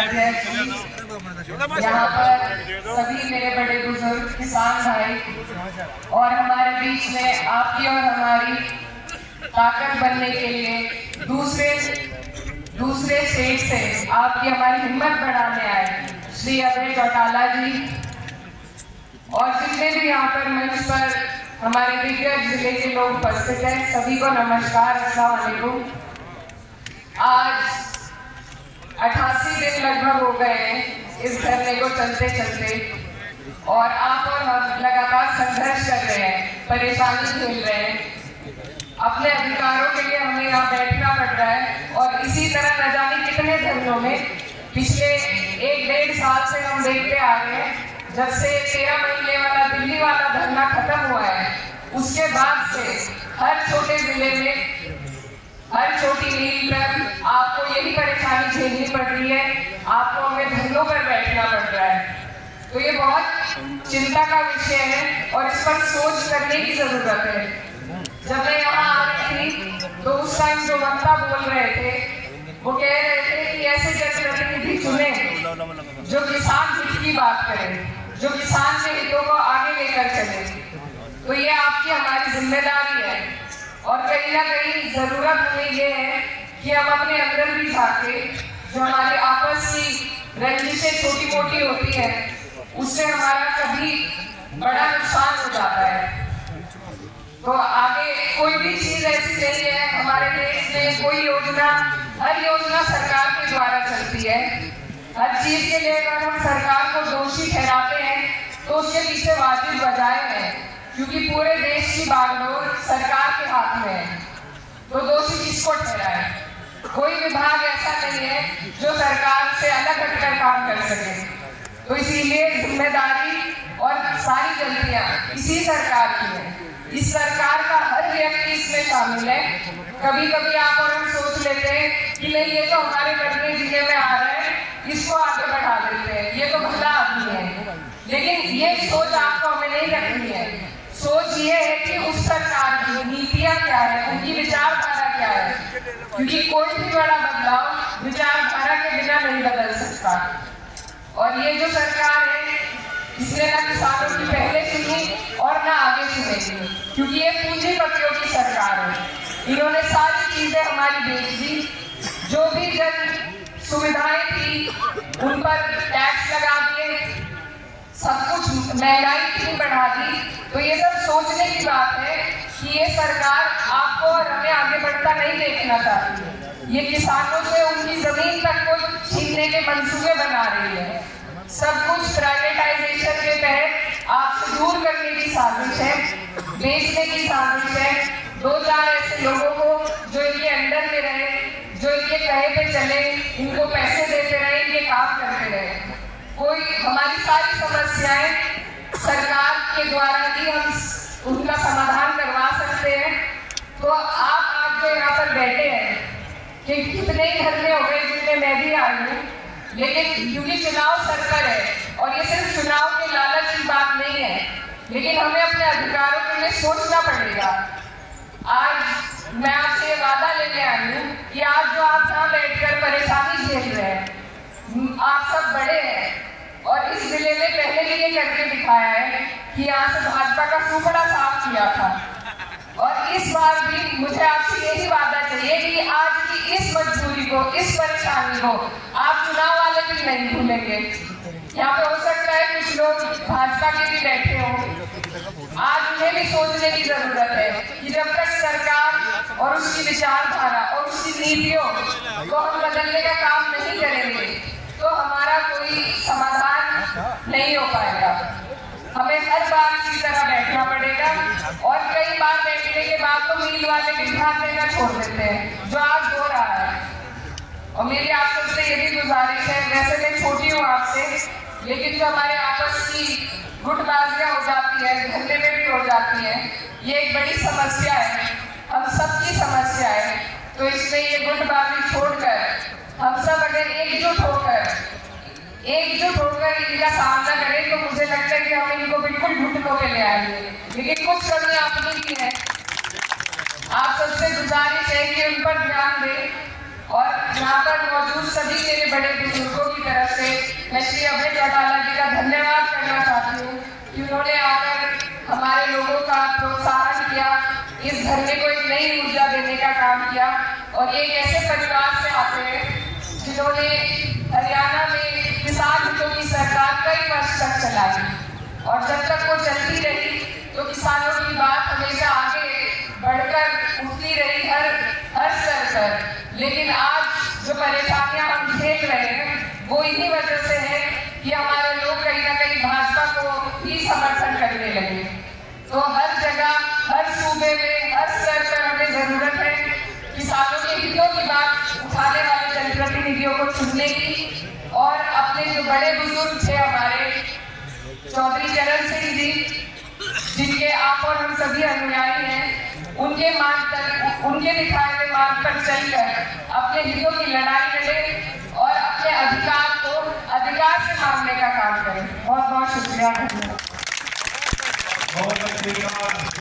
अध्यक्ष, यहाँ पर सभी मेरे बड़े बुजुर्ग किसान भाई और हमारे बीच में आपकी और हमारी ताकत बनने के लिए दूसरे स्टेट से आपकी हमारी हिम्मत बढ़ाने आए श्री अभय चौटाला जी और जितने भी यहाँ पर मंच पर हमारे दिग्गज जिले के लोग उपस्थित हैं, सभी को नमस्कार, अस्सलाम वालेकुम। आज 88 दिन लगभग हो गए हैं इस धरने को चलते चलते और आप और हम लगातार संघर्ष कर रहे हैं, परेशानी झेल रहे हैं। अपने अधिकारों के लिए हमें यहाँ बैठना पड़ रहा है और इसी तरह न जाने कितने धरनों में पिछले 1-1.5 साल से हम देखते आ रहे हैं। जब से 13 महीने वाला दिल्ली वाला धरना खत्म हुआ है, उसके बाद से हर छोटे जिले में, हर छोटी मील पर आपको यही परेशानी झेलनी पड़ रही है, आपको हमें धरनों पर बैठना पड़ रहा है। तो ये बहुत चिंता का विषय है और इस पर सोच करने की जरूरत है। जब मैं यहाँ आ रही थी तो उस टाइम जो वक्ता बोल रहे थे वो कह रहे थे कि ऐसे जनप्रतिनिधि चुने जो किसान हित की बात करें, जो किसान के हितों को आगे लेकर चले। तो ये आपकी हमारी जिम्मेदारी है और कहीं ना कहीं जरूरत हमें ये है कि हम अपने अंदर भी झांके। जो हमारी आपस की रंजिशें छोटी मोटी होती है उससे हमारा कभी बड़ा नुकसान हो जाता है। तो आगे कोई भी चीज ऐसी नहीं है हमारे देश में, कोई योजना, हर योजना सरकार के द्वारा चलती है। हर चीज के लिए अगर हम सरकार को दोषी ठहराते हैं तो उसके पीछे वाजिब वजह है, क्योंकि पूरे देश की बागडोर सरकार के हाथ में है। तो दोषी किसको ठहराए? कोई विभाग ऐसा नहीं है जो सरकार से अलग हटकर काम कर सके। तो इसीलिए जिम्मेदारी और सारी गलतियां इसी सरकार की है। इस सरकार का हर व्यक्ति इसमें शामिल है। कभी कभी आप और हम सोच लेते हैं कि नहीं, ये तो हमारे करने जीने में आ रहा है, इसको आगे बढ़ा देते हैं, ये तो भला आदमी है। लेकिन ये सोच आपको हमें नहीं रखनी है। सोच ये है कि उस सरकार की नीतियां क्या है, उनकी विचारधारा क्या है, क्योंकि कोई भी बड़ा बदलाव विचारधारा के बिना नहीं बदल सकता। और ये जो सरकार है इसने ना किसानों की पहले सुनी और ना आगे सुनेगी, क्योंकि ये पूंजीपतियों की सरकार है। इन्होंने सारी चीजें हमारी बेच दी। जो भी जन सुविधाएं थी उन पर टैक्स लगा दिए, सब कुछ महंगाई इतनी बढ़ा दी। तो ये सब सोचने की बात है कि ये सरकार आपको और हमें आगे बढ़ता नहीं देखना चाहती है। ये किसानों से उनकी जमीन तक को छीनने के मंसूबे बना रही है। सब कुछ प्राइवेटाइजेशन के तहत आपसे दूर करने की साजिश है, बेचने की साजिश है। 2-4 ऐसे लोगों को जो इनके अंडर में रहे, जो इनके कहे पे चले, इनको पैसे देते रहे, ये काम करते रहे। कोई हमारी सारी समस्याएं सरकार के द्वारा ही हम उनका समाधान करवा सकते हैं। तो आप आज जो यहाँ पर बैठे हैं कि कितने धरने हो गए जिनमें मैं भी आई हूँ, लेकिन क्योंकि चुनाव सर पर है और ये सिर्फ चुनाव के लालच की बात नहीं है, लेकिन हमें अपने अधिकारों के लिए सोचना पड़ेगा। आज मैं आपसे ये वादा लेके आई हूँ कि आज जो आप यहाँ बैठकर परेशानी झेल रहे हैं, आप सब बड़े हैं और इस जिले में पहले भी ये करके दिखाया है कि यहाँ से भाजपा का सुपड़ा साफ किया था। और इस बार भी मुझे आपसे यही वादा चाहिए कि आज की इस मजबूरी को, इस परेशानी को आप चुनाव वाले भी नहीं भूलेंगे। यहाँ पे हो सकता है कुछ लोग भाजपा के भी बैठे हों, आज उन्हें भी सोचने की जरूरत है कि जब तक सरकार और उसकी विचारधारा और उसकी नीतियों को हम बदलने का काम नहीं करेंगे तो हमारा कोई समाधान नहीं हो पाएगा। हमें हर बार इसी तरह बैठना पड़ेगा और कई बार बैठने के बाद तो मील वाले भी ध्यान देना छोड़ देते हैं, जो आज हो रहा है। और मेरी आप सबसे ये भी गुजारिश है, वैसे मैं छोटी हूँ आपसे, लेकिन जो हमारे आपस की गुटबाजियां हो जाती है, धरने में भी हो जाती है, ये एक बड़ी समस्या है, हम सबकी समस्या है। तो इसमें ये गुटबाजी छोड़कर हम सब अगर एकजुट होकर इनका सामना करें तो मुझे लगता है कि हम इनको बिल्कुल घुटनों पे ले आएंगे। लेकिन कुछ कमी आपने की है, आप सबसे गुजारिश है कि उन पर ध्यान दें और यहाँ पर मौजूद सभी मेरे बड़े बुजुर्गों की तरफ से मैं श्री अभय चौटाला जी का धन्यवाद करना चाहती हूँ कि उन्होंने आकर हमारे लोगों का प्रोत्साहन किया, इस धरने को एक नई ऊर्जा देने का काम किया। और ये एक ऐसे परिवार से आते हैं जिन्होंने हरियाणा में किसान हितों की सरकार कई वर्ष तक चलाई, और जब तक वो चलती रही तो किसानों की बात हमेशा आगे बढ़कर उठती रही हर स्तर पर। लेकिन आज जो परेशानियां हम झेल रहे हैं वो इन्हीं वजह से है कि हमारे लोग कहीं ना कहीं भाजपा को ही समर्थन करने लगे। तो हर जगह, हर सूबे में, हर स्तर पर हमें जरूरत है किसानों के हितों की बात उठाने वाले जनप्रतिनिधियों को चुनने की। और अपने जो बड़े बुजुर्ग थे हमारे चौधरी चरण सिंह जी, जिनके आप और हम सभी अनुयायी हैं, उनके मार्ग पर, उनके दिखाए हुए मार्ग पर चलकर अपने हितों की लड़ाई लड़े और अपने अधिकार को अधिकार से मांगने का काम करें। बहुत बहुत शुक्रिया।